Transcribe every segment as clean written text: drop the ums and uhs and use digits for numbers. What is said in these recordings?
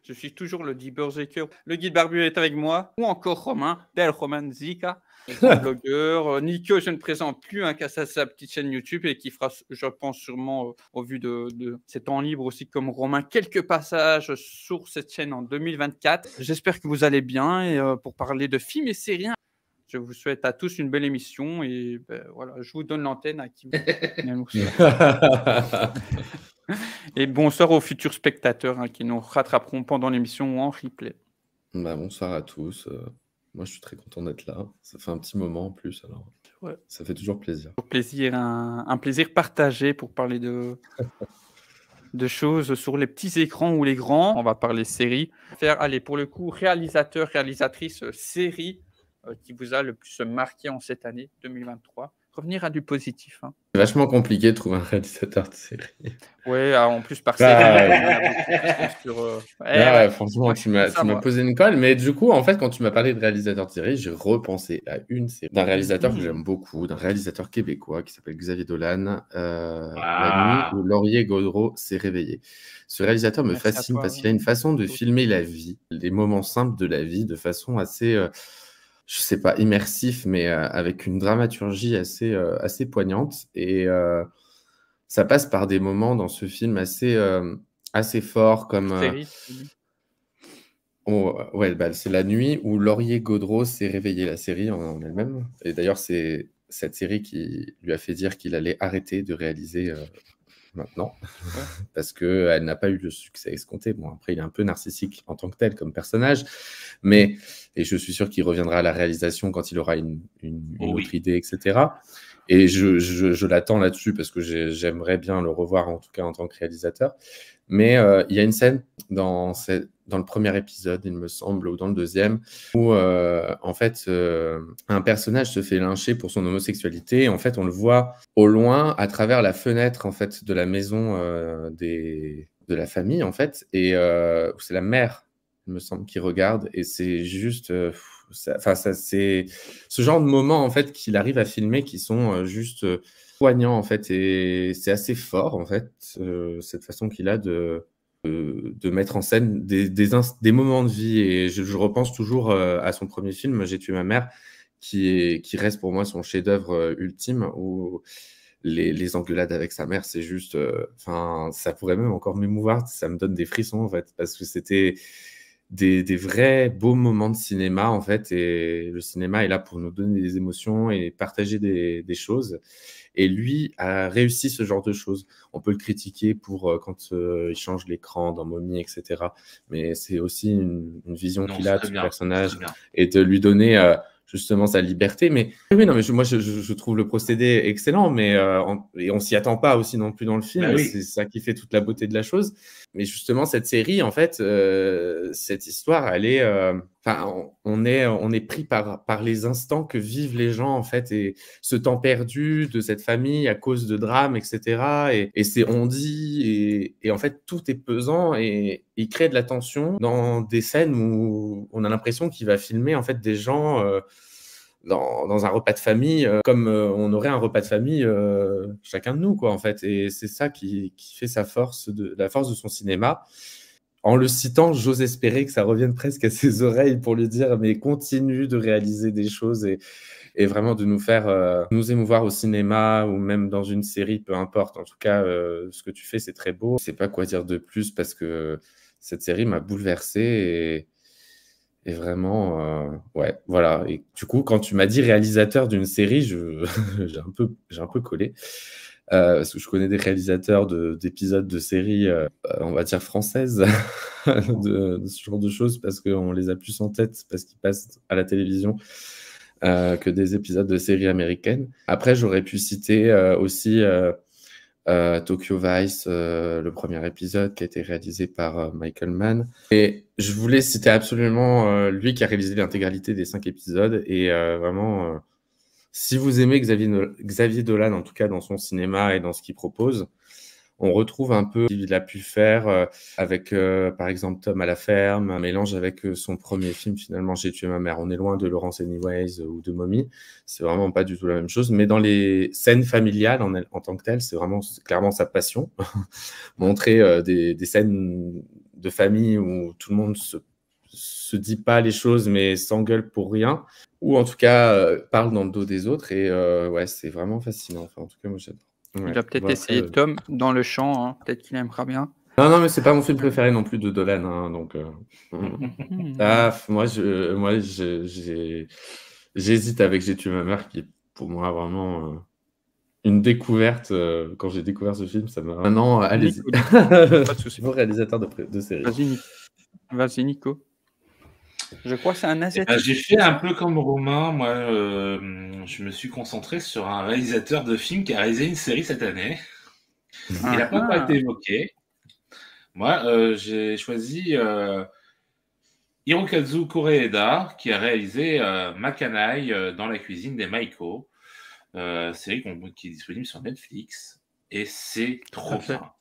Je suis toujours le Guy Berserker. Le Guide Barbu est avec moi, ou encore Romain, Del Roman Zika, grand blogueur. Nico, je ne présente plus, hein, qui a sa petite chaîne YouTube et qui fera, je pense sûrement, au vu de ses temps libres aussi, comme Romain, quelques passages sur cette chaîne en 2024. J'espère que vous allez bien et pour parler de films et séries, je vous souhaite à tous une belle émission et voilà, je vous donne l'antenne à qui vous Et bonsoir aux futurs spectateurs qui nous rattraperont pendant l'émission ou en replay. Bonsoir à tous. Moi, je suis très content d'être là. Ça fait un petit moment en plus, alors ouais. Ça fait toujours plaisir. Un plaisir partagé pour parler de choses sur les petits écrans ou les grands. On va parler séries. Allez, pour le coup, réalisateur, réalisatrice, série qui vous a le plus marqué en cette année 2023. Revenir à du positif. Hein. C'est vachement compliqué de trouver un réalisateur de série. Ouais, en plus par série. Franchement, tu m'as posé une colle. Mais du coup, en fait, quand tu m'as parlé de réalisateur de série, j'ai repensé à une série d'un réalisateur que j'aime beaucoup, d'un réalisateur québécois qui s'appelle Xavier Dolan. La nuit où Laurier Gaudreault s'est réveillé. Ce réalisateur me fascine parce qu'il a une façon de filmer la vie, les moments simples de la vie, de façon assez... je sais pas, immersif, mais avec une dramaturgie assez poignante. Et ça passe par des moments dans ce film assez forts, comme... c'est la nuit où Laurier Gaudreault s'est réveillé, la série en elle-même. Et d'ailleurs, c'est cette série qui lui a fait dire qu'il allait arrêter de réaliser maintenant, parce qu'elle n'a pas eu le succès escompté. Bon, après, il est un peu narcissique en tant que tel, comme personnage, et je suis sûr qu'il reviendra à la réalisation quand il aura une autre idée, etc. Et je l'attends là-dessus, parce que j'aimerais bien le revoir, en tout cas en tant que réalisateur. Mais il y a une scène dans le premier épisode, il me semble, ou dans le deuxième, où en fait un personnage se fait lyncher pour son homosexualité. Et en fait, on le voit au loin à travers la fenêtre en fait de la maison de la famille, en fait, et c'est la mère, il me semble, qui regarde. Et c'est juste, c'est ce genre de moments en fait qu'il arrive à filmer qui sont juste poignant en fait, et c'est assez fort en fait, cette façon qu'il a de mettre en scène des moments de vie. Et je repense toujours à son premier film, J'ai tué ma mère, qui reste pour moi son chef-d'œuvre ultime, où les engueulades avec sa mère, c'est juste, ça pourrait même encore m'émouvoir, ça me donne des frissons en fait, parce que c'était des vrais beaux moments de cinéma en fait, et le cinéma est là pour nous donner des émotions et partager des choses. Et lui a réussi ce genre de choses. On peut le critiquer pour quand il change l'écran dans Mommy, etc. Mais c'est aussi une vision qu'il a de ce personnage, et de lui donner justement sa liberté. Mais oui, non, mais moi je trouve le procédé excellent, mais et on s'y attend pas aussi non plus dans le film. C'est ça qui fait toute la beauté de la chose. Mais justement, cette série, en fait, cette histoire, elle est... on est pris par les instants que vivent les gens, en fait, et ce temps perdu de cette famille à cause de drames, etc. Et c'est on dit, et en fait, tout est pesant, et il crée de la tension dans des scènes où on a l'impression qu'il va filmer, en fait, des gens... dans un repas de famille, comme on aurait un repas de famille chacun de nous, quoi, en fait. Et c'est ça qui fait la force de son cinéma. En le citant, j'ose espérer que ça revienne presque à ses oreilles pour lui dire, mais continue de réaliser des choses et vraiment de nous faire nous émouvoir au cinéma ou même dans une série, peu importe. En tout cas, ce que tu fais, c'est très beau. Je sais pas quoi dire de plus, parce que cette série m'a bouleversé, et vraiment, ouais, voilà. Et du coup, quand tu m'as dit réalisateur d'une série, j'ai un peu collé. Parce que je connais des réalisateurs d'épisodes de séries, on va dire françaises, de ce genre de choses, parce qu'on les a plus en tête, parce qu'ils passent à la télévision, que des épisodes de séries américaines. Après, j'aurais pu citer aussi Tokyo Vice, le premier épisode qui a été réalisé par Michael Mann. Et je voulais citer absolument lui qui a réalisé l'intégralité des 5 épisodes. Et vraiment, si vous aimez Xavier Dolan, en tout cas dans son cinéma et dans ce qu'il propose, on retrouve un peu ce qu'il a pu faire avec, par exemple, Tom à la ferme, un mélange avec son premier film, finalement, J'ai tué ma mère. On est loin de Laurence Anyways ou de Mommy. C'est vraiment pas du tout la même chose. Mais dans les scènes familiales, en tant que telles, c'est vraiment clairement sa passion. Montrer des scènes de famille où tout le monde se dit pas les choses mais s'engueule pour rien, ou en tout cas parle dans le dos des autres. Et ouais, c'est vraiment fascinant. Enfin, en tout cas, moi j'adore. Ouais. Il va peut-être Bon, après, essayer Tom dans le champ, hein. Peut-être qu'il aimera bien. non, mais c'est pas mon film préféré non plus de Dolan, hein, donc moi j'hésite avec J'ai tué ma mère, qui est pour moi vraiment une découverte. Quand j'ai découvert ce film, ça m'a... Maintenant, allez-y. Nico, pas de souci. Vos réalisateurs de série. Vas-y, Nico. Je crois que c'est un asiatique. J'ai fait un peu comme Romain. Moi, je me suis concentré sur un réalisateur de film qui a réalisé une série cette année. Il n'a pas encore été évoqué. Moi, j'ai choisi Hirokazu Koreeda, qui a réalisé Makanai dans la cuisine des Maiko, série qui est disponible sur Netflix, et c'est trop fin.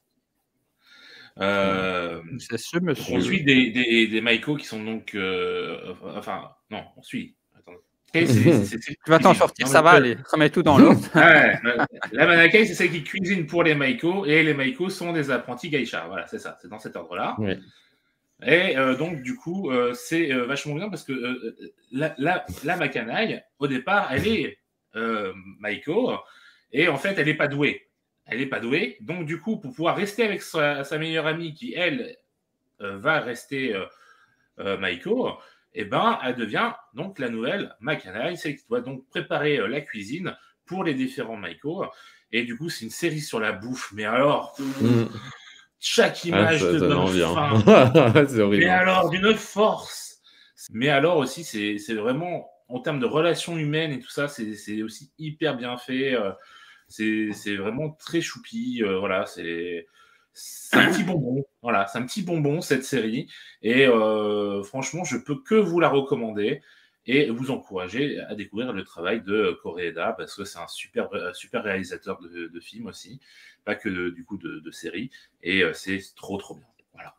C'est ce monsieur. On suit des Maiko qui sont donc... enfin, non, on suit... Attendez. Tu vas t'en sortir, ça va aller. Remets tout dans l'ordre. Ouais, la Manakai, c'est celle qui cuisine pour les Maiko, et les Maiko sont des apprentis geisha. Voilà, c'est ça, c'est dans cet ordre-là. Oui. Et donc, du coup, c'est vachement bien parce que la Makanai, au départ, elle est Maiko, et en fait, elle n'est pas douée. Elle n'est pas douée. Donc, du coup, pour pouvoir rester avec sa meilleure amie qui, elle, va rester Maiko, eh ben, elle devient donc la nouvelle Makanai, celle qui doit donc préparer la cuisine pour les différents Maiko. Et du coup, c'est une série sur la bouffe. Mais alors, chaque image te donne faim. C'est horrible. Mais alors, d'une force. Mais alors aussi, c'est vraiment, en termes de relations humaines et tout ça, c'est aussi hyper bien fait. C'est vraiment très choupi. Voilà, c'est un petit bonbon. Voilà, c'est un petit bonbon, cette série. Et franchement, je peux que vous la recommander et vous encourager à découvrir le travail de Koreeda, parce que c'est un super réalisateur de films aussi, pas que de séries. Et c'est trop bien. Voilà.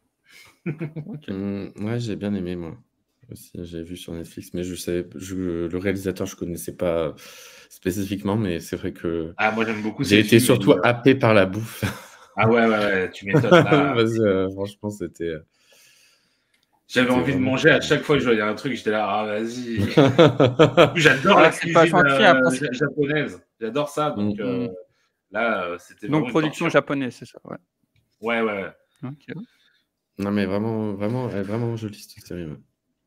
Ouais, j'ai bien aimé, moi aussi. J'ai vu sur Netflix, mais le réalisateur, je connaissais pas spécifiquement, mais c'est vrai que moi j'aime beaucoup. J'ai été surtout happé par la bouffe. Ah ouais, tu m'étonnes. Parce que, franchement, c'était... J'avais envie de manger à chaque fois que je voyais un truc, j'étais là, vas-y. J'adore la cuisine japonaise. J'adore ça, donc là, c'était vraiment... Donc, production japonaise, c'est ça, ouais. Ouais. Okay. Non, mais vraiment jolie cette série. Ouais.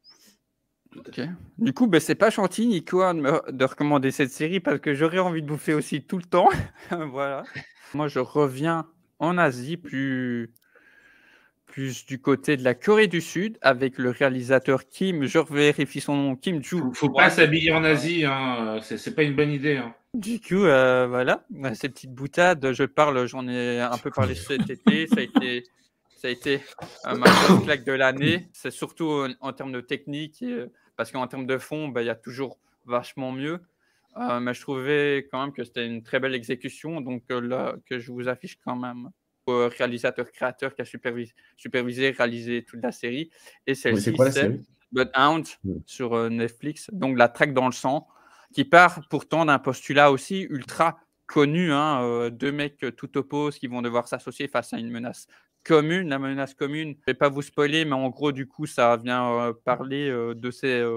Ok. Du coup, c'est pas gentil, Nico, de recommander cette série, parce que j'aurais envie de bouffer aussi tout le temps. Voilà. Moi, je reviens en Asie, plus du côté de la Corée du Sud, avec le réalisateur Kim, je vérifie son nom, Kim Joo. Faut pas s'habiller en Asie, hein. C'est pas une bonne idée. Hein. Du coup, voilà, ces petites boutades, j'en ai un peu parlé cet été, ça a été ma grosse claque de l'année. C'est surtout en termes de technique, parce qu'en termes de fond, il y a toujours vachement mieux. Mais je trouvais quand même que c'était une très belle exécution, donc là, que je vous affiche quand même. Réalisateur-créateur qui a supervisé, réalisé toute la série. Et celle-ci, c'est Bloodhound sur Netflix, donc la traque dans le sang, qui part pourtant d'un postulat aussi ultra connu. Deux mecs tout opposent qui vont devoir s'associer face à une menace commune. La menace commune, je ne vais pas vous spoiler, mais en gros, du coup, ça vient parler de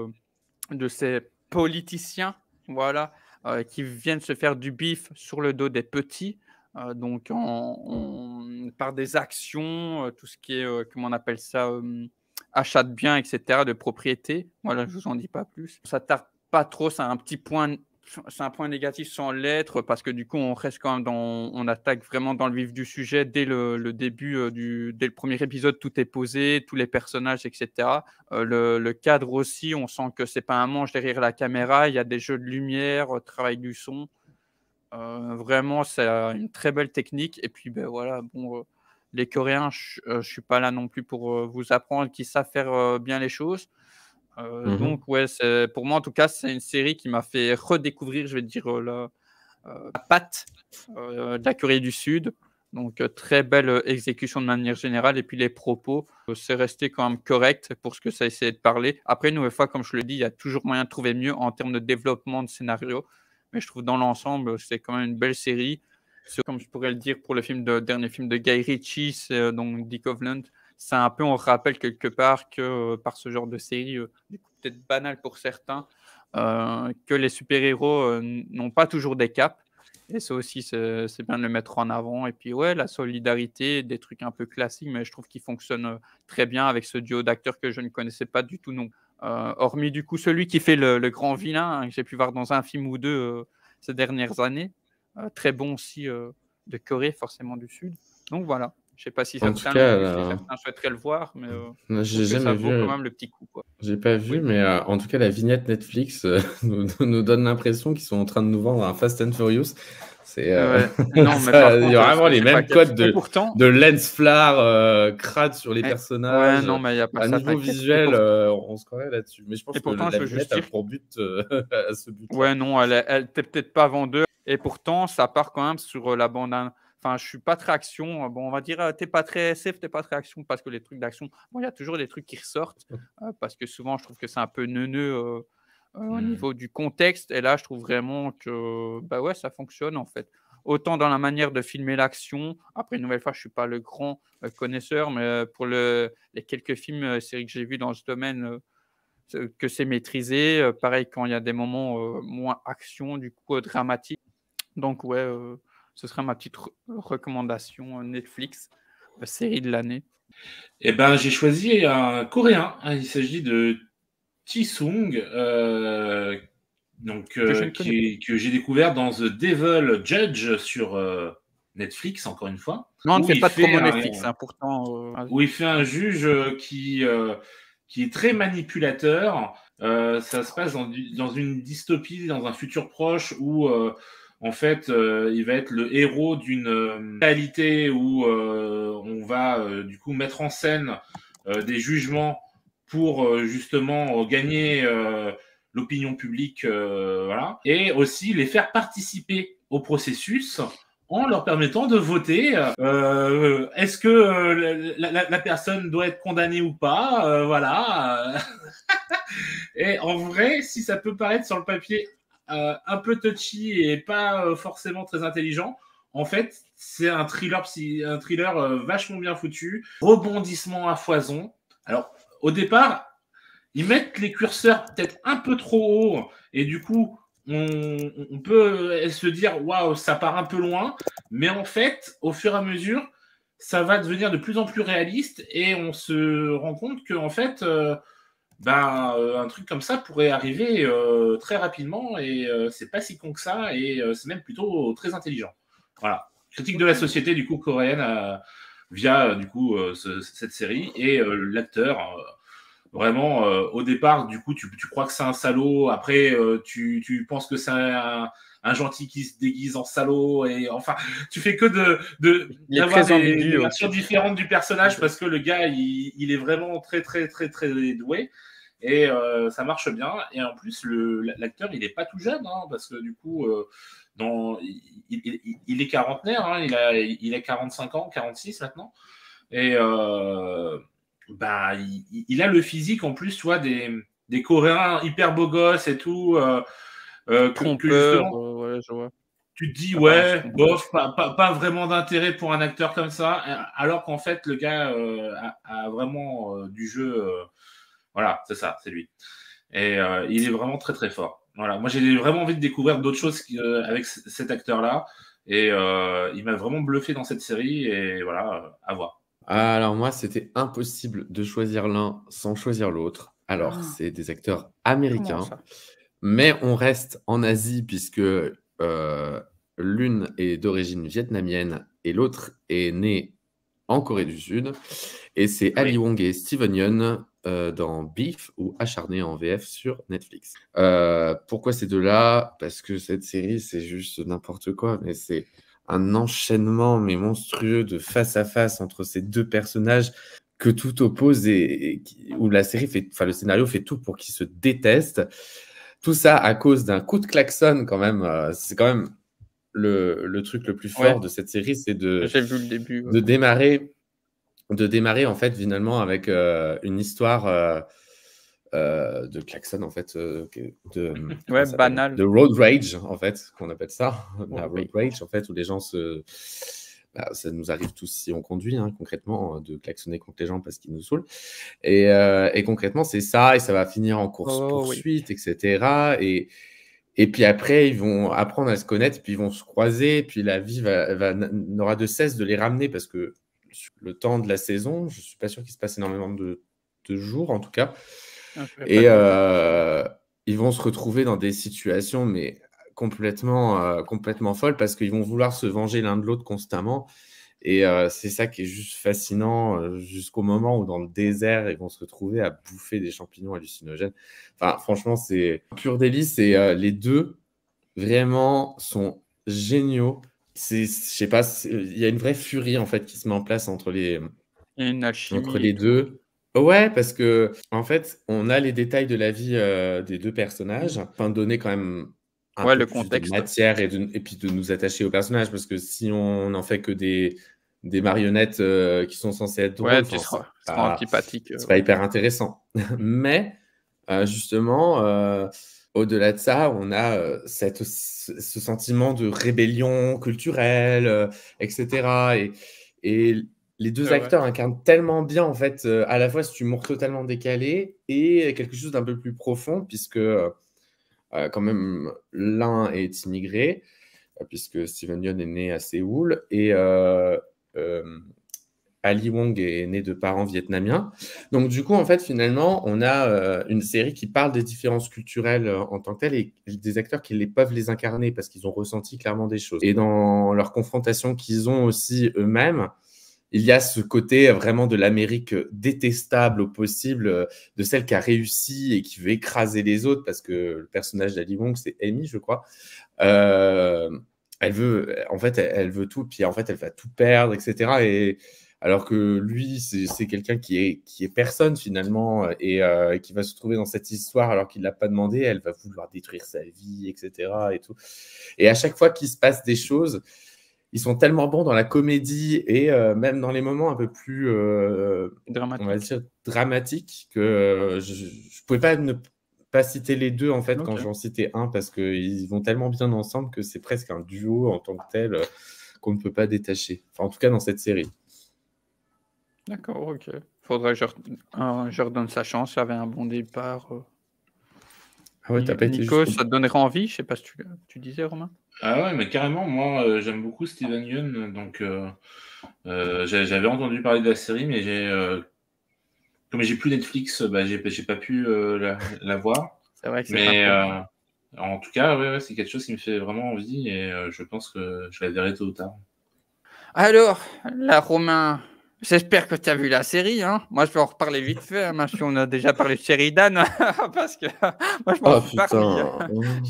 ces politiciens, voilà, qui viennent se faire du bif sur le dos des petits. Donc par des actions, tout ce qui est, comment on appelle ça, achat de biens, etc., de propriété. Voilà, je ne vous en dis pas plus. Ça ne tarde pas trop, c'est un point négatif sans l'être, parce que du coup, on reste quand même on attaque vraiment dans le vif du sujet dès le début, dès le premier épisode, tout est posé, tous les personnages, etc. Le cadre aussi, on sent que c'est pas un manche derrière la caméra, il y a des jeux de lumière, travail du son. Vraiment, c'est une très belle technique. Et puis, voilà, les Coréens, je ne suis pas là non plus pour vous apprendre qu'ils savent faire bien les choses. Donc, ouais, pour moi, en tout cas, c'est une série qui m'a fait redécouvrir, je vais dire, la patte de la Corée du Sud. Donc, très belle exécution de manière générale. Et puis, les propos, c'est resté quand même correct pour ce que ça essayait de parler. Après, une nouvelle fois, comme je le dis, il y a toujours moyen de trouver mieux en termes de développement de scénario. Mais je trouve dans l'ensemble, c'est quand même une belle série. Comme je pourrais le dire pour le dernier film de Guy Ritchie, c'est donc The Covenant. c'est un peu, on rappelle quelque part que par ce genre de série, du coup, peut-être banal pour certains, que les super-héros n'ont pas toujours des capes. Et ça aussi, c'est bien de le mettre en avant. Et puis, ouais, la solidarité, des trucs un peu classiques, mais je trouve qu'ils fonctionnent très bien avec ce duo d'acteurs que je ne connaissais pas du tout, non. Hormis, du coup, celui qui fait le grand vilain, que j'ai pu voir dans un film ou deux ces dernières années. Très bon aussi de Corée, forcément du Sud. Donc voilà. Je sais pas si En tout certains l'ont cas, vu, si certains souhaiteraient le voir, mais je j'ai trouve que ça jamais vaut vu. quand même le petit coup, quoi. J'ai pas vu, Oui. mais en tout cas, la vignette Netflix nous donne l'impression qu'ils sont en train de nous vendre un Fast and Furious. C'est, Ouais. Non, mais par il y contre, a vraiment les c'est pas mêmes codes Et pourtant, de lens flare, crade sur les ouais, personnages. non, mais il n'y a pas À ça, niveau t'inquiète. visuel, on se croirait là-dessus. Mais je pense Et que pourtant, la je veux juste vignette a dire, pour but à ce but-là. ouais, non, elle t'es peut-être pas vendeur. Et pourtant, ça part quand même sur la bande. Enfin, je suis pas très action. Bon, on va dire, t'es pas très SF, t'es pas très action, parce que les trucs d'action, bon, il y a toujours des trucs qui ressortent, parce que souvent, je trouve que c'est un peu neuneux au niveau du contexte. Et là, je trouve vraiment que, bah ouais, ça fonctionne en fait. Autant dans la manière de filmer l'action. Après, une nouvelle fois, je suis pas le grand connaisseur, mais pour les quelques films, séries que j'ai vus dans ce domaine, que c'est maîtrisé. Pareil, quand il y a des moments moins action, du coup, dramatique. Donc, ouais, ce serait ma petite recommandation Netflix, série de l'année. Eh ben, j'ai choisi un Coréen. Il s'agit de Jisung, que j'ai découvert dans The Devil Judge sur Netflix, encore une fois. Non, on ne où fait il pas de fait promo un- Netflix, hein, pourtant. Où il fait un juge qui est très manipulateur. Ça se passe dans une dystopie, dans un futur proche où, en fait, il va être le héros d'une réalité où on va du coup mettre en scène des jugements pour justement gagner l'opinion publique, voilà, et aussi les faire participer au processus en leur permettant de voter. Est-ce que la personne doit être condamnée ou pas, voilà. Et en vrai, si ça peut paraître sur le papier un peu touchy et pas forcément très intelligent, en fait, c'est un thriller vachement bien foutu, rebondissement à foison. Alors, au départ, ils mettent les curseurs peut-être un peu trop haut et du coup, on peut se dire waouh, ça part un peu loin, mais en fait, au fur et à mesure, ça va devenir de plus en plus réaliste et on se rend compte que en fait, un truc comme ça pourrait arriver très rapidement et c'est pas si con que ça et c'est même plutôt très intelligent. Voilà, critique de la société du coup coréenne via du coup cette série et l'acteur. Vraiment, au départ, du coup, tu crois que c'est un salaud. Après, tu penses que c'est un gentil qui se déguise en salaud. Et enfin, tu fais que d'avoir des versions différentes du personnage parce que le gars, il est vraiment très, très, très, très doué. Et ça marche bien. Et en plus, l'acteur, il n'est pas tout jeune, hein, parce que du coup, il est quarantenaire. Hein, il a 45 ans, 46 maintenant. Et il a le physique en plus, tu vois, des Coréens hyper beaux gosses et tout. Que justement, ouais, je vois. tu te dis, ouais, bof, pas vraiment d'intérêt pour un acteur comme ça, alors qu'en fait, le gars a vraiment du jeu. Voilà, c'est ça, c'est lui. Et il est vraiment très très fort. Voilà, moi j'ai vraiment envie de découvrir d'autres choses avec cet acteur-là. Et il m'a vraiment bluffé dans cette série. Et voilà, à voir. Alors moi, c'était impossible de choisir l'un sans choisir l'autre. Alors, c'est des acteurs américains, mais on reste en Asie puisque l'une est d'origine vietnamienne et l'autre est née en Corée du Sud. Et c'est Ali Wong et Steven Yeun dans Beef ou Acharné en VF sur Netflix. Pourquoi ces deux-là? Parce que cette série, c'est juste n'importe quoi, mais c'est un enchaînement mais monstrueux de face à face entre ces deux personnages que tout oppose et où la série le scénario fait tout pour qu'ils se détestent. Tout ça à cause d'un coup de klaxon quand même. C'est quand même le truc le plus fort de cette série, c'est J'ai vu le début. de démarrer en fait finalement avec une histoire de klaxon en fait banal, de road rage en fait qu'on appelle ça, la road rage en fait où les gens Bah, ça nous arrive tous si on conduit, hein, concrètement, de klaxonner contre les gens parce qu'ils nous saoulent. Et concrètement, c'est ça, et ça va finir en Oh, oui. course-poursuite, etc. Et puis après, ils vont apprendre à se connaître, puis ils vont se croiser, puis la vie n'aura de cesse de les ramener parce que sur le temps de la saison, je ne suis pas sûr qu'il se passe énormément de jours, en tout cas. Ah, je savais Et pas du tout. ils vont se retrouver dans des situations mais complètement folles parce qu'ils vont vouloir se venger l'un de l'autre constamment. Et c'est ça qui est juste fascinant jusqu'au moment où dans le désert, ils vont se retrouver à bouffer des champignons hallucinogènes. Enfin, franchement, c'est un pur délice. Et les deux, vraiment, sont géniaux. Je sais pas, il y a une vraie furie en fait qui se met en place entre les Il y a une alchimie et les tout. deux. Ouais, parce que en fait, on a les détails de la vie des deux personnages, afin de donner quand même un Ouais, peu le plus de contexte. matière et puis de nous attacher aux personnages, parce que si on n'en fait que des marionnettes qui sont censées être Ouais, drôles, tu enfin, seras antipathique. c'est pas hyper intéressant. Mais justement, au-delà de ça, on a ce sentiment de rébellion culturelle, etc. Et les deux C'est vrai. acteurs incarnent tellement bien, en fait, à la fois cet humour totalement décalé et quelque chose d'un peu plus profond, puisque quand même l'un est immigré, puisque Steven Yeun est né à Séoul, et Ali Wong est né de parents vietnamiens. Donc, du coup, en fait, finalement, on a une série qui parle des différences culturelles en tant que telles et des acteurs qui peuvent les incarner parce qu'ils ont ressenti clairement des choses. Et dans leur confrontation qu'ils ont aussi eux-mêmes, il y a ce côté vraiment de l'Amérique détestable au possible, de celle qui a réussi et qui veut écraser les autres, parce que le personnage d'Ali Wong, c'est Amy, je crois. Elle veut tout, puis en fait, elle va tout perdre, etc. Et alors que lui, c'est quelqu'un qui est personne finalement, et qui va se trouver dans cette histoire alors qu'il l'a pas demandé. Elle va vouloir détruire sa vie, etc. Et tout. Et à chaque fois qu'il se passe des choses, ils sont tellement bons dans la comédie et même dans les moments un peu plus, on va Dramatique. dire, dramatiques, que je ne pouvais pas ne pas citer les deux en fait quand Ok. j'en citais un, parce qu'ils vont tellement bien ensemble que c'est presque un duo en tant que tel qu'on ne peut pas détacher. Enfin, en tout cas, dans cette série. D'accord, ok. Faudrait que je redonne sa chance. Il avait un bon départ. Ah ouais, t'as pas été Nico, jusqu'au ça te donnerait envie? Je sais pas si tu disais, Romain. Ah ouais, mais carrément, moi, j'aime beaucoup Steven Yeun, donc j'avais entendu parler de la série, mais comme j'ai plus Netflix, bah, j'ai pas pu la voir. C'est vrai que c'est Mais pas trop. en tout cas, ouais, c'est quelque chose qui me fait vraiment envie et je pense que je la verrai tôt ou tard. Alors, là, Romain, j'espère que tu as vu la série, hein. Moi, je vais en reparler vite fait, hein, même si on a déjà parlé de Sheridan, parce que moi, je m'en Oh suis pas remis. putain.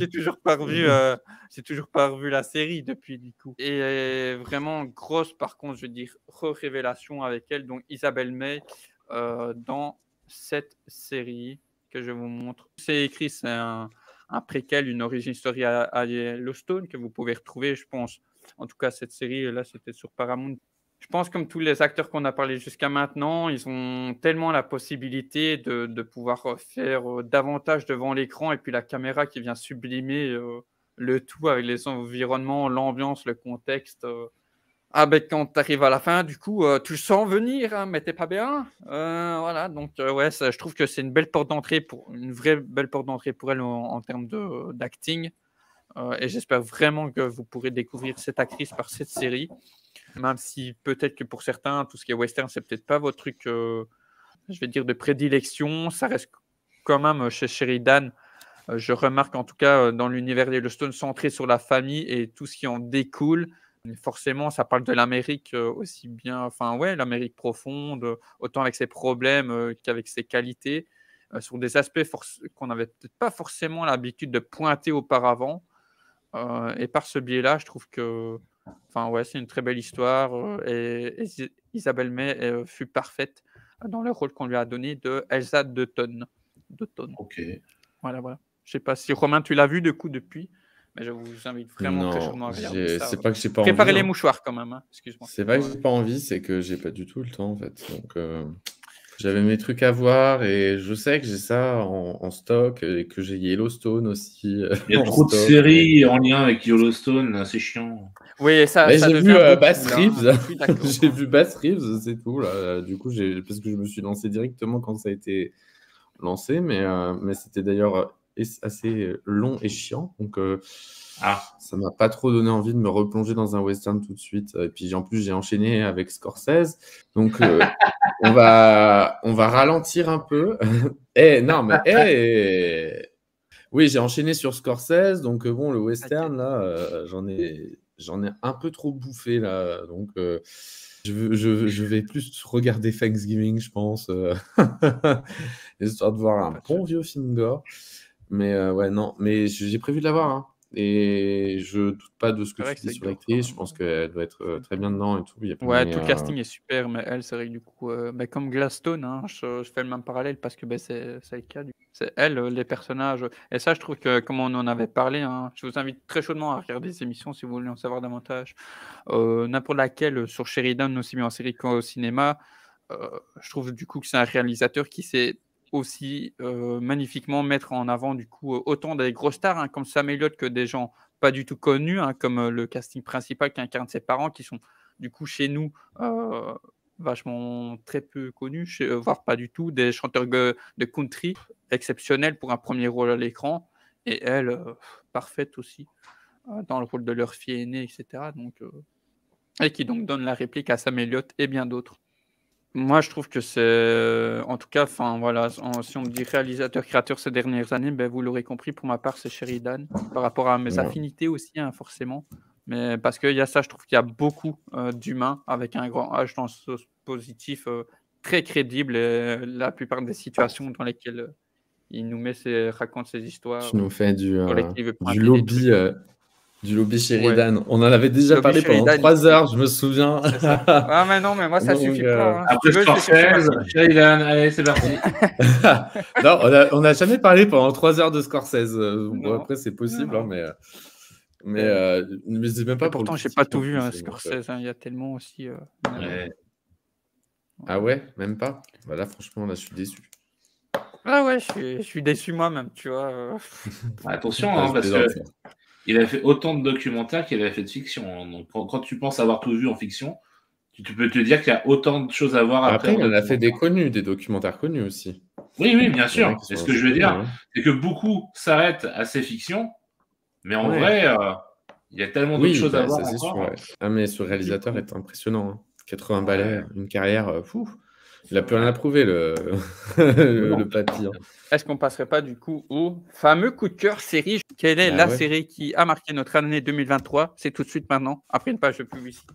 J'ai toujours pas revu la série depuis, du coup. Et vraiment grosse, par contre, je veux dire, révélation avec elle, donc Isabelle May, dans cette série que je vous montre. C'est écrit, c'est un préquel, une origin story à Yellowstone que vous pouvez retrouver, je pense. En tout cas, cette série, là, c'était sur Paramount. Je pense, comme tous les acteurs qu'on a parlé jusqu'à maintenant, ils ont tellement la possibilité de pouvoir faire davantage devant l'écran et puis la caméra qui vient sublimer le tout avec les environnements, l'ambiance, le contexte. Ah ben quand tu arrives à la fin, du coup, tu le sens venir, hein, mais t'es pas bien. Voilà, donc ouais, ça, je trouve que c'est une belle porte d'entrée une vraie belle porte d'entrée pour elle en termes d'acting. Et j'espère vraiment que vous pourrez découvrir cette actrice par cette série, même si peut-être que pour certains, tout ce qui est western, c'est peut-être pas votre truc, je vais dire, de prédilection. Ça reste quand même chez Sheridan. Je remarque en tout cas dans l'univers Yellowstone centré sur la famille et tout ce qui en découle. Forcément, ça parle de l'Amérique aussi bien, enfin ouais, l'Amérique profonde, autant avec ses problèmes qu'avec ses qualités, sur des aspects qu'on n'avait peut-être pas forcément l'habitude de pointer auparavant. Et par ce biais-là, je trouve que, enfin ouais, c'est une très belle histoire et Isabelle May fut parfaite dans le rôle qu'on lui a donné de Elsa Dutton. Ok. Voilà, voilà. Je sais pas si Romain, tu l'as vu de coup depuis, mais je vous invite vraiment très Non, chaudement à regarder ça. c'est pas que j'ai pas Préparez envie, les hein. mouchoirs quand même, hein. Excuse-moi. C'est pas que j'ai pas envie, c'est que j'ai pas du tout le temps en fait. Donc J'avais mes trucs à voir et je sais que j'ai ça en stock et que j'ai Yellowstone aussi Il y a en trop de stock. séries en lien avec Yellowstone, là, c'est chiant. Oui, ça Mais j'ai vu devient beaucoup, Bass là, Reeves. je suis d'accord. J'ai vu Bass Reeves, c'est tout. Là. Du coup, parce que je me suis lancé directement quand ça a été lancé, mais c'était d'ailleurs assez long et chiant. Donc, ça m'a pas trop donné envie de me replonger dans un western tout de suite. Et puis, en plus, j'ai enchaîné avec Scorsese. Donc, on va ralentir un peu. Non, mais oui, j'ai enchaîné sur Scorsese. Donc, bon, le western, là, j'en ai un peu trop bouffé, là. Donc, je vais plus regarder Thanksgiving, je pense, histoire de voir un bon vieux film gore. Mais ouais, non, mais j'ai prévu de l'avoir. Hein. Et je doute pas de ce que tu dis sur l'actrice. Je pense qu'elle doit être très bien dedans et tout. Ouais, tout le casting est super, mais elle, c'est vrai que du coup, comme Gladstone, hein, je fais le même parallèle parce que c'est le cas. C'est elle, les personnages. Et ça, je trouve que, comme on en avait parlé, hein, je vous invite très chaudement à regarder ces émissions si vous voulez en savoir davantage. N'importe laquelle sur Sheridan, aussi bien en série qu'au cinéma. Je trouve du coup que c'est un réalisateur qui sait aussi magnifiquement mettre en avant du coup autant des grosses stars hein, comme Sam Elliott que des gens pas du tout connus, hein, comme le casting principal qui incarne ses parents, qui sont du coup chez nous vachement très peu connus, voire pas du tout, des chanteurs de country exceptionnels pour un premier rôle à l'écran, et elle, parfaite aussi, dans le rôle de leur fille aînée, etc. Donc, et qui donc donne la réplique à Sam Elliott et bien d'autres. Moi, je trouve que c'est, en tout cas, voilà, si on me dit réalisateur, créateur ces dernières années, ben, vous l'aurez compris, pour ma part, c'est Sheridan, par rapport à mes affinités aussi, hein, forcément. Mais parce qu'il y a ça, je trouve qu'il y a beaucoup d'humains avec un grand H dans ce positif, très crédible, et la plupart des situations dans lesquelles il nous raconte ses histoires. Tu nous fais du lobby. Du lobby Sheridan. On en avait déjà Lobby parlé Sheridan, pendant 3 heures, je me souviens. Ah, mais non, mais moi, ça suffit pas. Hein. Après Scorsese, Sheridan, allez, c'est parti. Non, on n'a jamais parlé pendant 3 heures de Scorsese. Bon, après, c'est possible, hein, mais c'est même pas. Pourtant, j'ai pas tout vu, hein, Scorsese. Il y a tellement aussi. Ah ouais, même pas. Voilà, franchement, là, je suis déçu. Ah ouais, je suis déçu moi-même, tu vois. Attention, hein, parce que il a fait autant de documentaires qu'il a fait de fiction. Hein. Donc, quand tu penses avoir tout vu en fiction, tu peux te dire qu'il y a autant de choses à voir après. Après, il en a fait des documentaires connus aussi. Oui, bien sûr. Et ce que je veux dire, c'est que beaucoup s'arrêtent à ces fictions, mais en vrai, il y a tellement d'autres choses à voir. Ça, c'est sûr, ouais. Ah, mais ce réalisateur est impressionnant. Hein. 80 balais, une carrière, fou. Il n'a plus rien à prouver, le papy. Hein. Est-ce qu'on passerait pas du coup au fameux coup de cœur série? Quelle est la série qui a marqué notre année 2023? C'est tout de suite maintenant, après une page de publicité.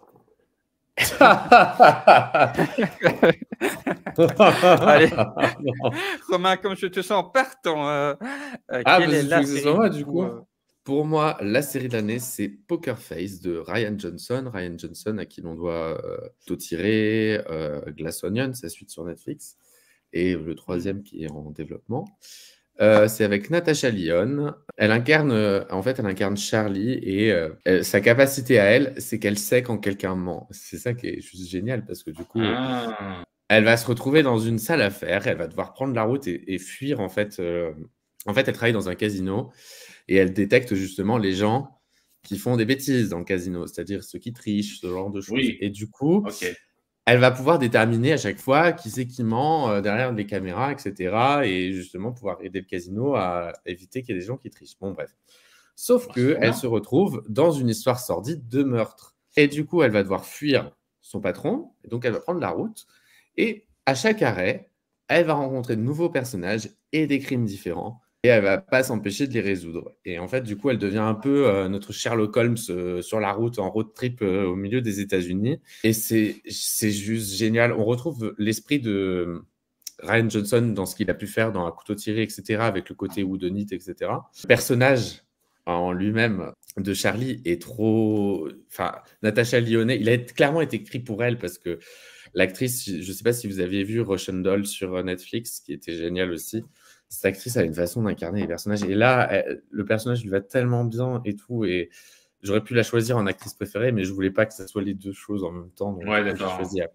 Allez, Romain, comme je te sens partant, quelle est la série du coup Pour moi, la série de l'année, c'est Poker Face de Ryan Johnson. Ryan Johnson, à qui l'on doit Totiré, Glass Onion, sa suite sur Netflix, et le troisième qui est en développement. C'est avec Natasha Lyonne. Elle incarne Charlie, et sa capacité à elle, c'est qu'elle sait quand quelqu'un ment. C'est ça qui est juste génial, parce que du coup, elle va se retrouver dans une sale affaire, elle va devoir prendre la route et fuir. En fait, elle travaille dans un casino, et elle détecte justement les gens qui font des bêtises dans le casino, c'est-à-dire ceux qui trichent, ce genre de choses. Oui. Et du coup, elle va pouvoir déterminer à chaque fois qui c'est qui ment derrière les caméras, etc. Et justement pouvoir aider le casino à éviter qu'il y ait des gens qui trichent. Bon, bref. Sauf qu'elle se retrouve dans une histoire sordide de meurtre. Et du coup, elle va devoir fuir son patron. Et donc, elle va prendre la route. Et à chaque arrêt, elle va rencontrer de nouveaux personnages et des crimes différents. Et elle va pas s'empêcher de les résoudre. Et en fait, du coup, elle devient un peu notre Sherlock Holmes sur la route, en road trip au milieu des États-Unis. Et c'est juste génial. On retrouve l'esprit de Ryan Johnson dans ce qu'il a pu faire dans Un couteau tiré, etc., avec le côté whodunit, etc. Le personnage en lui-même de Charlie est trop... Enfin, Natasha Lyonne, il a clairement été écrit pour elle, parce que l'actrice, je ne sais pas si vous aviez vu Russian Doll sur Netflix, qui était génial aussi. Cette actrice a une façon d'incarner les personnages. Et là, le personnage lui va tellement bien et tout. Et j'aurais pu la choisir en actrice préférée, mais je voulais pas que ça soit les deux choses en même temps. Donc, j'ai choisi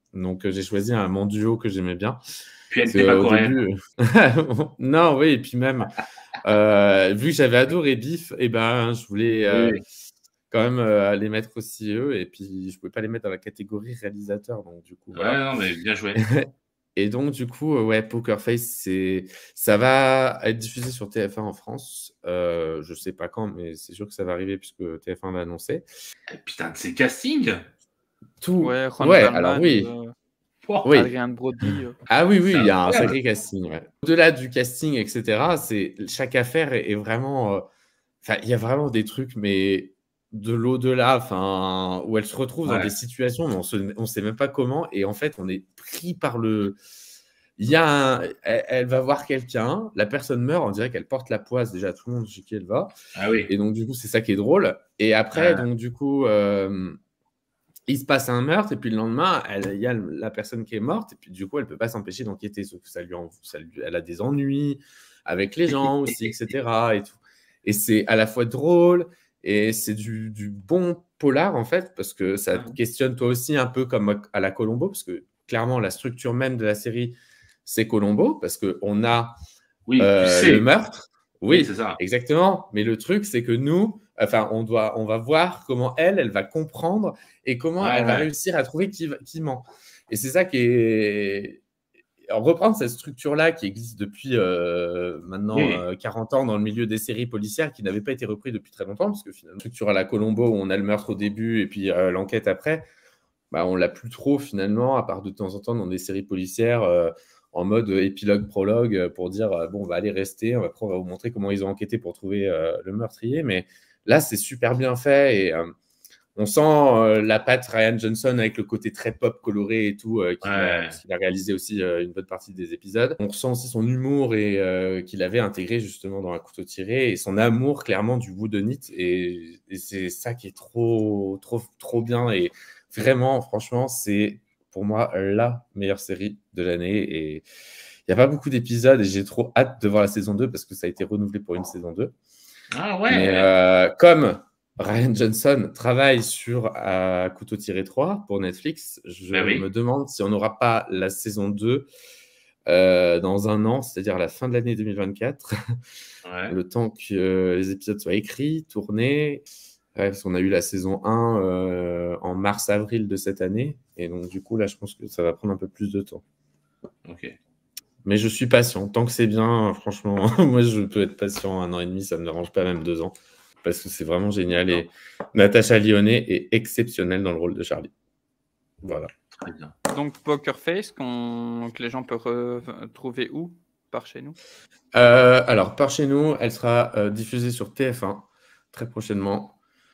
Donc, j'ai choisi mon duo que j'aimais bien. Puis elle n'était pas coréenne. Non, oui, et puis même, vu que j'avais adoré Biff, et ben, je voulais quand même les mettre aussi eux, et puis je pouvais pas les mettre dans la catégorie réalisateur, donc du coup, voilà. Ouais, non, mais bien joué. Et donc, du coup, ouais, Poker Face, ça va être diffusé sur TF1 en France. Je sais pas quand, mais c'est sûr que ça va arriver puisque TF1 l'a annoncé. Putain, c'est casting. Ouais, Ron Ouais, Perlman, alors oui. Oui. Adrien Brody. Ah oui, C'est il y a un incroyable. sacré casting. Ouais. Au-delà du casting, etc., chaque affaire est vraiment. Enfin, il y a vraiment des trucs, mais de l'au-delà, enfin, où elle se retrouve dans des situations, mais on sait même pas comment. Et en fait, on est pris par le. Elle va voir quelqu'un, la personne meurt, on dirait qu'elle porte la poisse déjà, tout le monde sait qui elle va. Ah oui. Et donc, du coup, c'est ça qui est drôle. Et après, donc, du coup, il se passe un meurtre, et puis le lendemain, il y a la personne qui est morte, et puis du coup, elle ne peut pas s'empêcher d'enquêter, sauf que elle a des ennuis avec les gens aussi, etc. Et, tout. Et c'est à la fois drôle, et c'est du bon polar, en fait, parce que ça te questionne toi aussi un peu comme à la Columbo, parce que clairement, la structure même de la série, c'est Columbo, parce qu'on a le meurtre. Oui, c'est ça. Exactement. Mais le truc, c'est que nous, enfin, on va voir comment elle va comprendre et comment elle va réussir à trouver qui ment. Et c'est ça qui est. Reprendre cette structure-là qui existe depuis maintenant 40 ans dans le milieu des séries policières, qui n'avait pas été repris depuis très longtemps, parce que finalement, structure à la Columbo où on a le meurtre au début et puis l'enquête après, bah, on l'a plus trop finalement, à part de temps en temps dans des séries policières en mode épilogue-prologue pour dire bon, on va aller rester, après on va vous montrer comment ils ont enquêté pour trouver le meurtrier. Mais là, c'est super bien fait et on sent la patte Rian Johnson avec le côté très pop coloré et tout, parce qu'il a réalisé aussi une bonne partie des épisodes. On ressent aussi son humour et qu'il avait intégré justement dans Un couteau tiré, et son amour clairement du whodunit, et c'est ça qui est trop, trop, trop bien. Et vraiment, franchement, c'est pour moi la meilleure série de l'année. Et il n'y a pas beaucoup d'épisodes et j'ai trop hâte de voir la saison 2 parce que ça a été renouvelé pour une saison 2. Ah ouais. Mais comme Rian Johnson travaille sur Couteau tiré 3 pour Netflix, je me demande si on n'aura pas la saison 2 dans un an, c'est-à-dire à la fin de l'année 2024, le temps que les épisodes soient écrits, tournés. Ouais, parce qu'on a eu la saison 1 en mars-avril de cette année. Et donc, du coup, là, je pense que ça va prendre un peu plus de temps. Ok. Mais je suis patient. Tant que c'est bien, franchement, moi, je peux être patient 1 an et demi, ça ne me dérange pas, même 2 ans. Parce que c'est vraiment génial. Et Natasha Lyonne est exceptionnelle dans le rôle de Charlie. Voilà. Très bien. Donc, Poker Face, que les gens peuvent trouver où? Par chez nous? Alors, par chez nous, elle sera diffusée sur TF1 très prochainement.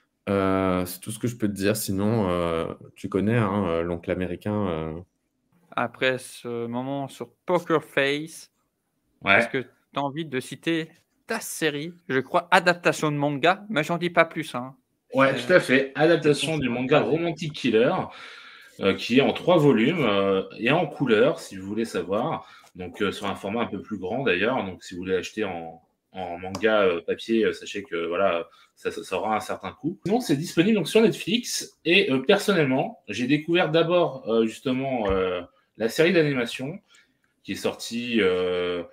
C'est tout ce que je peux te dire. Sinon, tu connais l'oncle américain. Après ce moment sur Poker Face, est-ce que tu as envie de citer ta série, je crois, adaptation de manga, mais j'en dis pas plus. Ouais, tout à fait. Adaptation du manga Romantic Killer, qui est en 3 volumes et en couleur, si vous voulez savoir. Donc, sur un format un peu plus grand d'ailleurs. Donc, si vous voulez acheter en manga papier, sachez que voilà, ça aura un certain coût. Sinon, c'est disponible donc sur Netflix. Et personnellement, j'ai découvert d'abord justement la série d'animation qui est sortie, je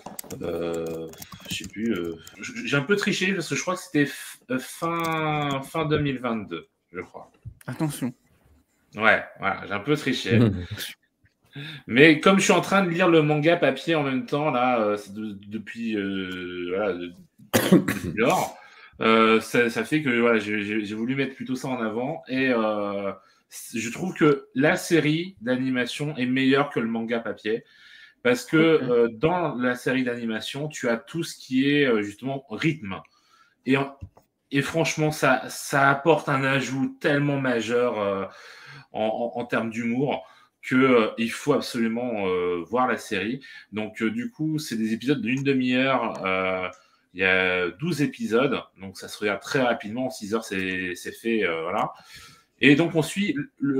sais plus, j'ai un peu triché parce que je crois que c'était fin 2022, je crois. Attention. Ouais, voilà, j'ai un peu triché. Mais comme je suis en train de lire le manga papier en même temps, là, depuis lors, ça fait que voilà, j'ai voulu mettre plutôt ça en avant. Et je trouve que la série d'animation est meilleure que le manga papier. Parce que dans la série d'animation, tu as tout ce qui est justement rythme. Et franchement, ça apporte un ajout tellement majeur en termes d'humour qu'il faut absolument voir la série. Donc, du coup, c'est des épisodes d'une demi-heure. Il y a 12 épisodes, donc ça se regarde très rapidement. En 6 heures, c'est fait. Voilà. Et donc, on suit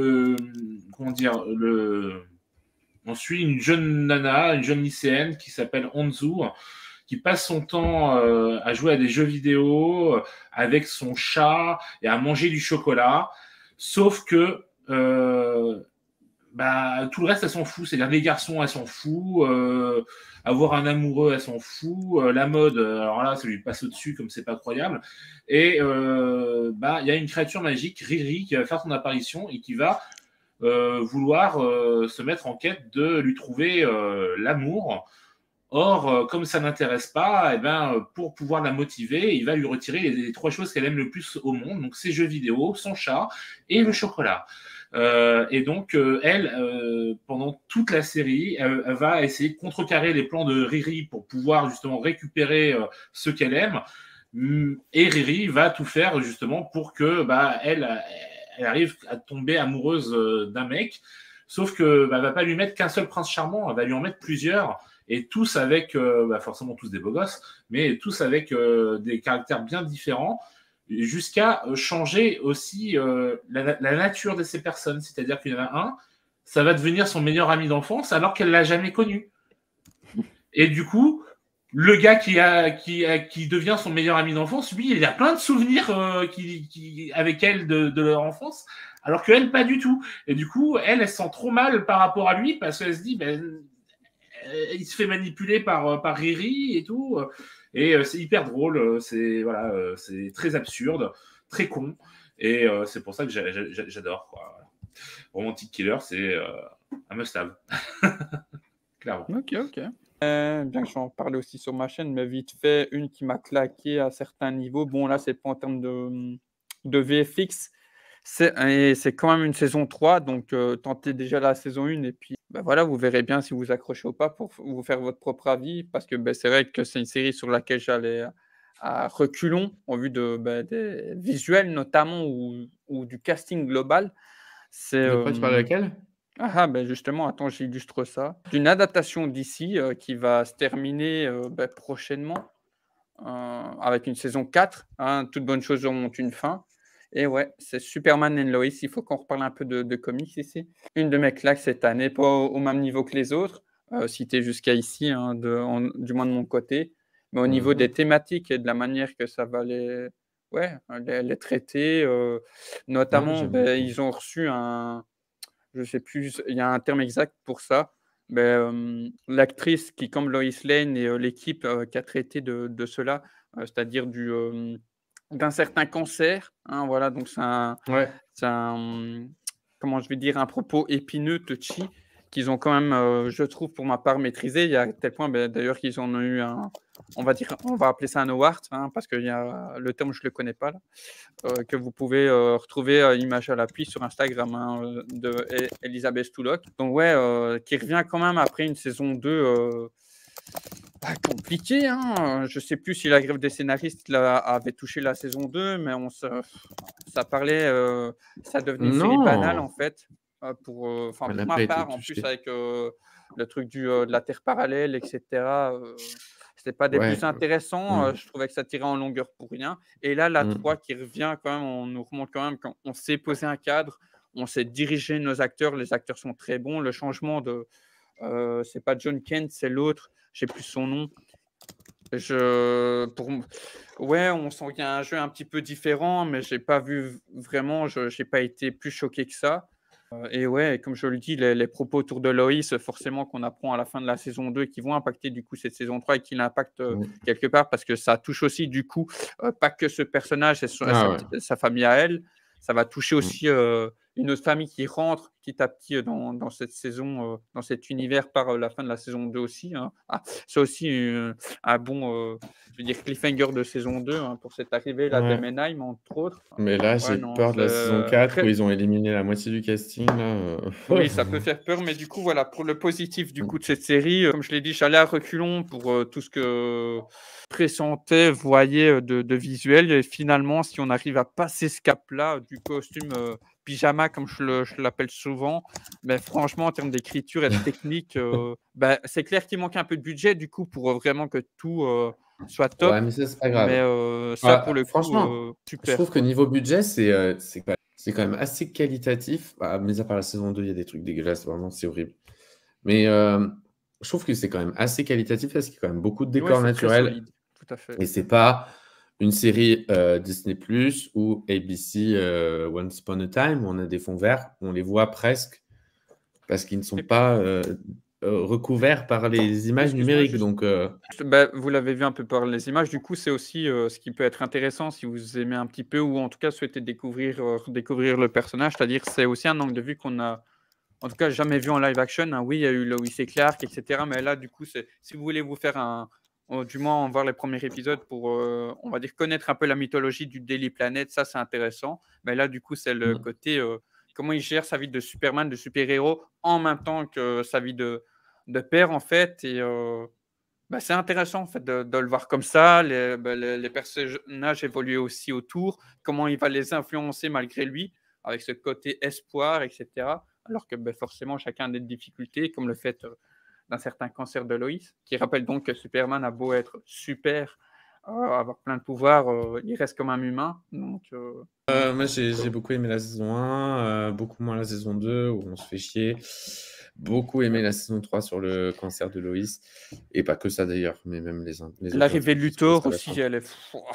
on suit une jeune nana, une jeune lycéenne qui s'appelle Onzu, qui passe son temps à jouer à des jeux vidéo avec son chat et à manger du chocolat. Sauf que tout le reste, elle s'en fout. C'est-à-dire les garçons, elle s'en fout. Avoir un amoureux, elle s'en fout. La mode, alors là, ça lui passe au-dessus comme c'est pas croyable. Et il y a une créature magique, Riri, qui va faire son apparition et qui va vouloir se mettre en quête de lui trouver l'amour. Or, comme ça n'intéresse pas, pour pouvoir la motiver, il va lui retirer les 3 choses qu'elle aime le plus au monde. Donc, ses jeux vidéo, son chat et le chocolat. Et donc, elle, pendant toute la série, elle va essayer de contrecarrer les plans de Riri pour pouvoir justement récupérer ce qu'elle aime. Et Riri va tout faire justement pour que elle arrive à tomber amoureuse d'un mec. Sauf que va pas lui mettre qu'un seul prince charmant, elle va lui en mettre plusieurs. Et tous avec, forcément tous des beaux gosses, mais tous avec des caractères bien différents, jusqu'à changer aussi la nature de ces personnes. C'est-à-dire qu'il y en a un, ça va devenir son meilleur ami d'enfance alors qu'elle ne l'a jamais connu. Et du coup, le gars qui devient son meilleur ami d'enfance, lui, il a plein de souvenirs avec elle de leur enfance, alors qu'elle, pas du tout. Et du coup, elle se sent trop mal par rapport à lui parce qu'elle se dit... il se fait manipuler par Riri et tout, et c'est hyper drôle, c'est très absurde, très con, et c'est pour ça que j'adore, quoi. Romantic Killer, c'est un must-have. Clairement. Ok. Bien que j'en parlais aussi sur ma chaîne, mais vite fait, une qui m'a claqué à certains niveaux. Bon, là, c'est pas en termes de VFX, c'est quand même une saison 3, donc tentez déjà la saison 1 et puis voilà, vous verrez bien si vous accrochez ou pas pour vous faire votre propre avis, parce que c'est vrai que c'est une série sur laquelle j'allais à reculons en vue des visuels notamment ou du casting global. De quoi tu parles de laquelle? Justement, attends, j'illustre ça. D'une adaptation d'ici qui va se terminer prochainement avec une saison 4. Toutes bonnes choses ont une fin. Et ouais, c'est Superman and Lois. Il faut qu'on reparle un peu de comics ici. Une de mes claques cette année, pas au même niveau que les autres, citées jusqu'à ici, du moins de mon côté, mais au niveau des thématiques et de la manière que ça va les traiter. Notamment, ils ont reçu je sais plus, il y a un terme exact pour ça. L'actrice qui, comme Lois Lane et l'équipe qui a traité de cela, c'est-à-dire d'un certain cancer. Voilà, donc c'est un, comment je vais dire, un propos épineux, touchy, qu'ils ont quand même, je trouve, pour ma part, maîtrisé. Il y a à tel point, d'ailleurs, qu'ils en ont eu on va appeler ça un award, parce que le terme, je ne le connais pas, là, que vous pouvez retrouver image à l'appui sur Instagram de Elisabeth Stoulock. Donc, qui revient quand même après une saison 2 compliqué, je ne sais plus si la grève des scénaristes avait touché la saison 2, mais ça parlait, ça devenait une série banale en fait, pour ma part, en plus avec le truc de la Terre parallèle, etc. C'était pas des plus intéressants, je trouvais que ça tirait en longueur pour rien. Et là, la 3 qui revient quand même, on nous remonte quand même qu'on s'est posé un cadre, on s'est dirigé nos acteurs, les acteurs sont très bons, le changement c'est pas John Kent, c'est l'autre, je sais plus son nom. On sent qu'il y a un jeu un petit peu différent, mais j'ai pas vu vraiment, j'ai pas été plus choqué que ça. Et comme je le dis, les propos autour de Loïs, forcément qu'on apprend à la fin de la saison 2, qui vont impacter du coup cette saison 3 et qui l'impactent quelque part, parce que ça touche aussi du coup pas que ce personnage et sa famille à elle, ça va toucher aussi une autre famille qui rentre petit à petit dans cette saison, dans cet univers par la fin de la saison 2 aussi. C'est aussi un bon cliffhanger de saison 2 pour cette arrivée là de Menheim, entre autres. Mais là, j'ai peur de la saison 4 où ils ont éliminé la moitié du casting. Là. Oui, ça peut faire peur, mais du coup, voilà, pour le positif du coup de cette série, comme je l'ai dit, j'allais à reculons pour tout ce que pressentait, voyait de visuel. Et finalement, si on arrive à passer ce cap-là du costume pyjama, comme je l'appelle souvent, franchement, en termes d'écriture et de technique, c'est clair qu'il manque un peu de budget du coup pour vraiment que tout soit top. Ouais, mais ça, c'est pas grave. Mais pour le coup, franchement, super. Je trouve que niveau budget, c'est quand même assez qualitatif. Mis à part la saison 2, il y a des trucs dégueulasses, vraiment, c'est horrible. Mais je trouve que c'est quand même assez qualitatif parce qu'il y a quand même beaucoup de décors naturels. Très solide, tout à fait. Et c'est pas une série Disney+ ou ABC Once Upon a Time où on a des fonds verts, on les voit presque parce qu'ils ne sont pas recouverts par les images numériques. Donc, vous l'avez vu un peu par les images. Du coup, c'est aussi ce qui peut être intéressant si vous aimez un petit peu ou en tout cas souhaitez découvrir le personnage. C'est-à-dire c'est aussi un angle de vue qu'on a en tout cas jamais vu en live action. Hein. Oui, il y a eu Lois et Clark, etc. Mais là, du coup, si vous voulez vous faire du moins voir les premiers épisodes pour, on va dire, connaître un peu la mythologie du Daily Planet, ça, c'est intéressant. Mais là, du coup, c'est le côté comment il gère sa vie de Superman, de super-héros, en même temps que sa vie de père, en fait. Et c'est intéressant, en fait, de le voir comme ça. Les personnages évoluent aussi autour, comment il va les influencer malgré lui, avec ce côté espoir, etc. Alors que forcément, chacun a des difficultés, comme le fait d'un certain cancer de Lois, qui rappelle donc que Superman a beau être super, avoir plein de pouvoirs, il reste comme un humain. Donc, moi, j'ai beaucoup aimé la saison 1, beaucoup moins la saison 2, où on se fait chier. Beaucoup aimé la saison 3 sur le cancer de Lois. Et pas que ça d'ailleurs, mais même les autres. L'arrivée de Luthor aussi, elle est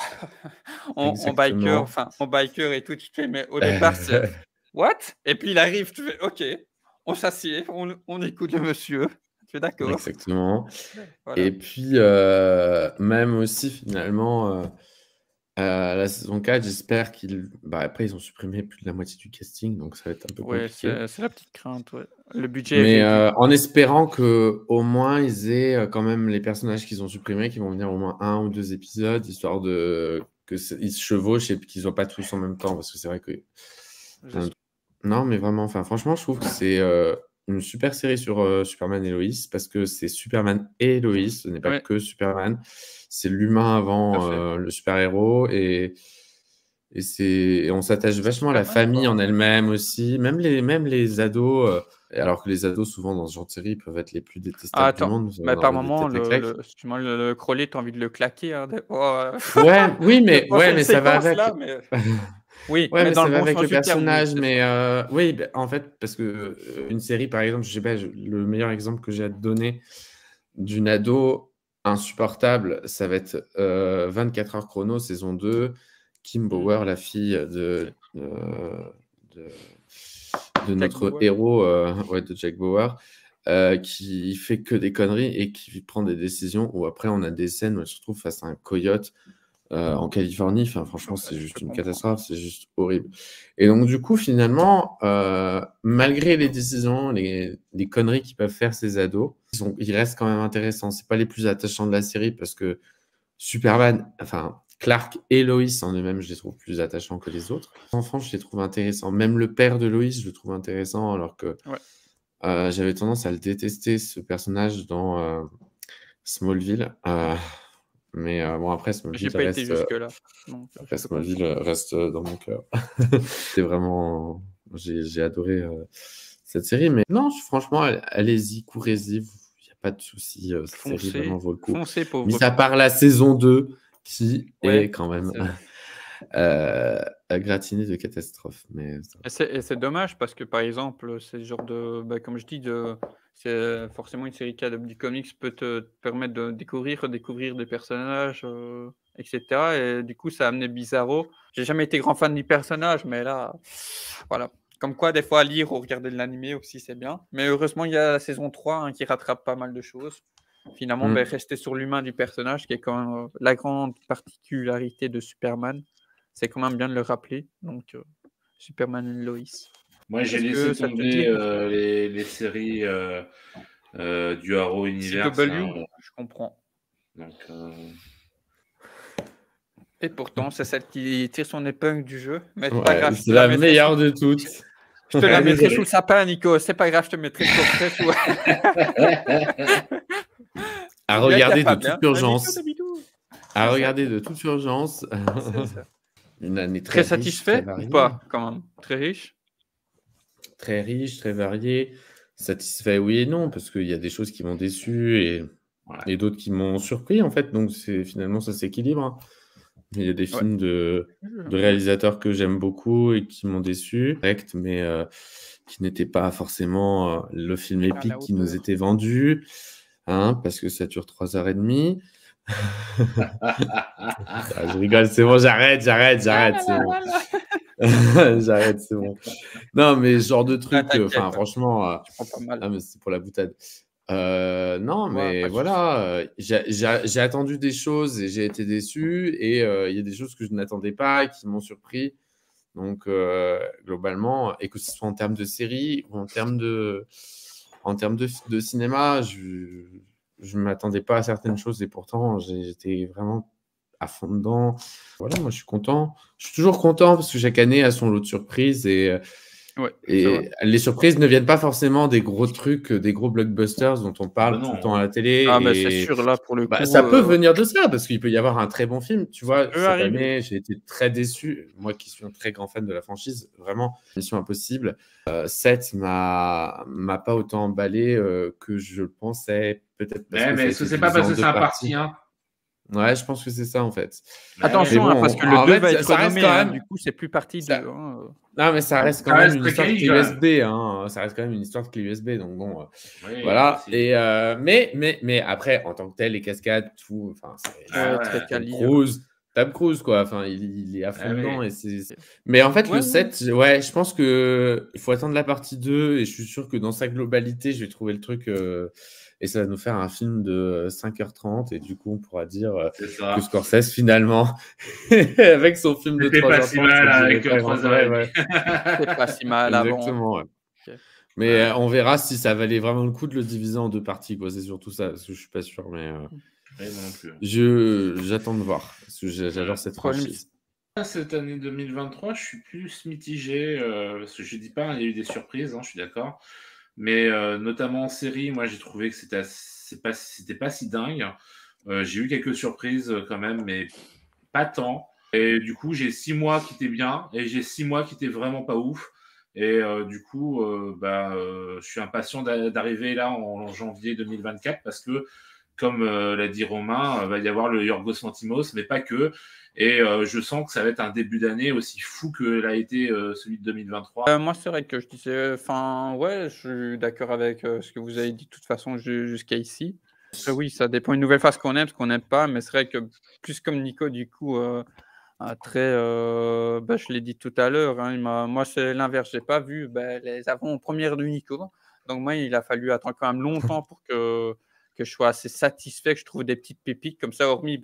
en biker et tout. Tu fais, mais au départ, c'est what? Et puis il arrive, tu fais OK, on s'assied, on écoute le monsieur. Tu es d'accord? Exactement. Voilà. Et puis, même aussi, finalement, la saison 4, j'espère qu'ils. Après, ils ont supprimé plus de la moitié du casting, donc ça va être un peu compliqué. C'est la petite crainte. Ouais. Le budget. Mais en espérant qu'au moins, ils aient quand même les personnages qu'ils ont supprimés, qui vont venir au moins 1 ou 2 épisodes, histoire qu'ils se chevauchent et qu'ils ne soient pas tous en même temps, parce que c'est vrai que. Non, mais vraiment, franchement, je trouve que c'est une super série sur Superman et Lois, parce que c'est Superman et Lois, ce n'est pas que Superman, c'est l'humain avant le super-héros, et on s'attache vachement à la famille en elle-même aussi, même les ados, alors que les ados, souvent, dans ce genre de série, peuvent être les plus détestables du monde. Par moment, le Crowley, tu as envie de le claquer. Hein, oui, mais ça va avec... Là, mais... Oui, mais ça va avec le personnage, mais oui, en fait, parce que une série, par exemple, je sais pas, le meilleur exemple que j'ai à te donner d'une ado insupportable, ça va être 24 heures chrono, saison 2, Kim Bauer, la fille de notre héros, de Jack Bauer, qui fait que des conneries et qui prend des décisions où après on a des scènes où elle se retrouve face à un coyote en Californie. Franchement, c'est juste une catastrophe, c'est juste horrible. Et donc, du coup, finalement, malgré les décisions, les conneries qu'ils peuvent faire ces ados, ils restent quand même intéressants. C'est pas les plus attachants de la série parce que Superman, Clark et Lois en eux-mêmes, je les trouve plus attachants que les autres. Les enfants, je les trouve intéressants. Même le père de Lois, je le trouve intéressant, alors que j'avais tendance à le détester, ce personnage, dans Smallville. Mais après, Smallville reste dans mon cœur. C'est vraiment... J'ai adoré cette série. Mais non, franchement, allez-y, courez-y. Il n'y a pas de souci. Cette série vraiment vaut le coup. Mis à part la saison 2, qui est quand même gratinée de catastrophes. Et c'est dommage parce que, par exemple, c'est le genre de... comme je dis, c'est forcément une série qui adapte du comics, peut te permettre de découvrir des personnages, etc. Et du coup, ça a amené Bizarro. J'ai jamais été grand fan du personnage, mais là, voilà. Comme quoi, des fois, lire ou regarder de l'animé aussi, c'est bien. Mais heureusement, il y a la saison 3 qui rattrape pas mal de choses. Finalement, rester sur l'humain du personnage, qui est quand même la grande particularité de Superman. C'est quand même bien de le rappeler. Donc, Superman et Lois. Moi, j'ai laissé tomber les séries du Arrow Universe. Je comprends. Donc, Et pourtant, c'est celle qui tire son épingle du jeu. Mais pas grave, c'est la meilleure de toutes. Je te la mettrai sous le sapin, Nico. C'est pas grave, je te mettrai le coffret sous. À regarder de toute urgence. À regarder de toute urgence. Une année très satisfait ou pas, quand même? Très riche? Très riche, très varié. Satisfait, oui et non, parce qu'il y a des choses qui m'ont déçu et d'autres qui m'ont surpris, en fait. Donc, finalement, ça s'équilibre. Hein. Il y a des films de réalisateurs que j'aime beaucoup et qui m'ont déçu, mais qui n'étaient pas forcément le film épique qui nous était vendu, parce que ça dure 3h30. Je rigole, c'est bon, j'arrête. C'est bon. J'arrête, c'est bon. Non, mais ce genre de Ah, truc, t'inquiète, hein, franchement, je prends pas mal. ah, mais c'est pour la boutade. Non, Ouais, mais pas de souci. voilà, j'ai attendu des choses et j'ai été déçu. Et il y a des choses que je n'attendais pas et qui m'ont surpris. Donc, globalement, et que ce soit en termes de série ou en termes de cinéma, je ne m'attendais pas à certaines choses et pourtant, j'étais vraiment à fond dedans. Voilà, moi, je suis content. Je suis toujours content parce que chaque année a son lot de surprises Ouais, c'est vrai. et les surprises ne viennent pas forcément des gros trucs, des gros blockbusters dont on Ah bah parle tout le temps non. à la télé. Ah, mais c'est Et sûr, là, pour le bah, coup, ça peut venir de ça, parce qu'il peut y avoir un très bon film. Tu ça vois, peut cette arriver. année, j'ai été très déçu. Moi qui suis un très grand fan de la franchise, vraiment, Mission Impossible 7 m'a pas autant emballé que je pensais. Peut-être parce que ça Mais a est-ce que été c'est pas divisé parce en que c'est deux un parties. parti 1? Ouais, je pense que c'est ça, en fait. Mais Mais Attention, hein, parce bon, que le en 2 fait, va être ça reste renommé, quand hein, même. du coup, c'est plus partie Ça- 2. Non, mais ça reste quand Ça même reste une très histoire quali, clé quand même. USB. Hein. Ça reste quand même une histoire clé USB. Donc bon, Oui, voilà. aussi. Et, mais après, en tant que tel, les cascades, tout, enfin, Ah Ouais, très ouais. quali. Tom Cruise, quoi. Enfin, il est à fond Ah dedans. oui. Mais en fait, Ouais, le ouais. 7, ouais, je pense qu'il faut attendre la partie 2 et je suis sûr que dans sa globalité, je vais trouver le truc et ça va nous faire un film de 5h30 et du coup, on pourra dire C'est que ça. Scorsese, finalement, avec son film de C'était pas 3h30, si ça mal durait avec pas grand. Ouais, 3h30. ouais, C'est pas si mal avant. exactement. Ouais. Ok. Mais Ouais. on verra si ça valait vraiment le coup de le diviser en deux parties, quoi. C'est surtout ça, parce que je suis pas sûr, mais Oui, moi non plus. j'attends de voir, parce que Ouais. j'adore cette Problème, franchise. Cette année 2023, je suis plus mitigé, parce que je dis pas, il y a eu des surprises, hein, je suis d'accord. Mais notamment en série, moi j'ai trouvé que c'était pas si dingue. J'ai eu quelques surprises quand même, mais pas tant. Et du coup, j'ai 6 mois qui étaient bien et j'ai 6 mois qui étaient vraiment pas ouf. Et du coup, je suis impatient d'arriver là en janvier 2024 parce que, comme l'a dit Romain, va y avoir le Yorgos Lanthimos, mais pas que. Et je sens que ça va être un début d'année aussi fou que l'a été celui de 2023. moi, c'est vrai que je disais, enfin, ouais, je suis d'accord avec ce que vous avez dit de toute façon jusqu'à ici. Après, oui, ça dépend une nouvelle fois ce qu'on aime, ce qu'on n'aime pas, mais c'est vrai que plus comme Nico, du coup, très, bah, je l'ai dit tout à l'heure, hein, moi, c'est l'inverse, j'ai pas vu les avant-premières de Nico. Donc, moi, il a fallu attendre quand même longtemps pour que je sois assez satisfait, que je trouve des petites pépites comme ça, hormis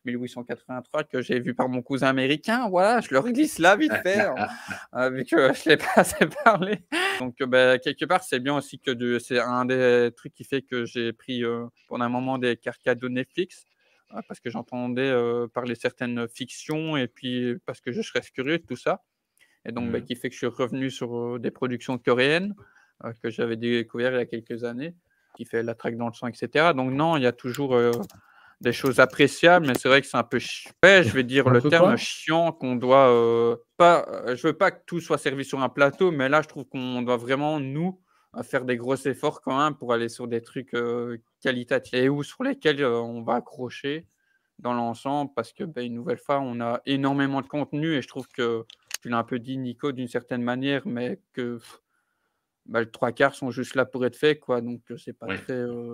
1883 que j'ai vu par mon cousin américain. Voilà, je le glisse là vite fait, vu que je l'ai pas assez parlé. Donc, quelque part, c'est bien aussi c'est un des trucs qui fait que j'ai pris pendant un moment des cartes cadeaux Netflix. Parce que j'entendais parler certaines fictions et puis parce que je reste curieux de tout ça. Et donc, Mhm. qui fait que je suis revenu sur des productions coréennes que j'avais découvert il y a quelques années, qui fait La traque dans le sang, etc. Donc, non, il y a toujours des choses appréciables, mais c'est vrai que c'est un peu ouais, je vais dire Un le peu terme quoi? chiant qu'on doit pas. Je veux pas que tout soit servi sur un plateau, mais là, je trouve qu'on doit vraiment, nous, faire des gros efforts quand même pour aller sur des trucs qualitatifs et ou sur lesquels on va accrocher dans l'ensemble parce que, une nouvelle fois, on a énormément de contenu et je trouve que tu l'as un peu dit, Nico, d'une certaine manière, mais que le 3/4 sont juste là pour être faits, quoi. Donc, c'est pas Oui, très.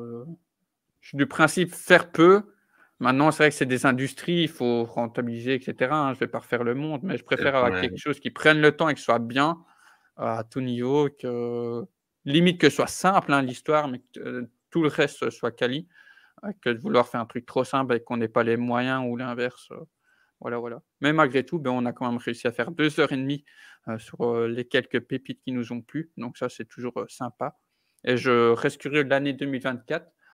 Je suis du principe faire peu. Maintenant, c'est vrai que c'est des industries, il faut rentabiliser, etc. Hein. Je ne vais pas refaire le monde, mais je c'est le préfère avoir quelque problème. chose qui prenne le temps et que ce soit bien à tout niveau, que limite que ce soit simple, hein, l'histoire, mais que tout le reste soit quali, que de vouloir faire un truc trop simple et qu'on n'ait pas les moyens ou l'inverse. Voilà, voilà. Mais malgré tout, on a quand même réussi à faire 2h30 sur les quelques pépites qui nous ont plu. Donc ça, c'est toujours sympa. Et je reste curieux de l'année 2024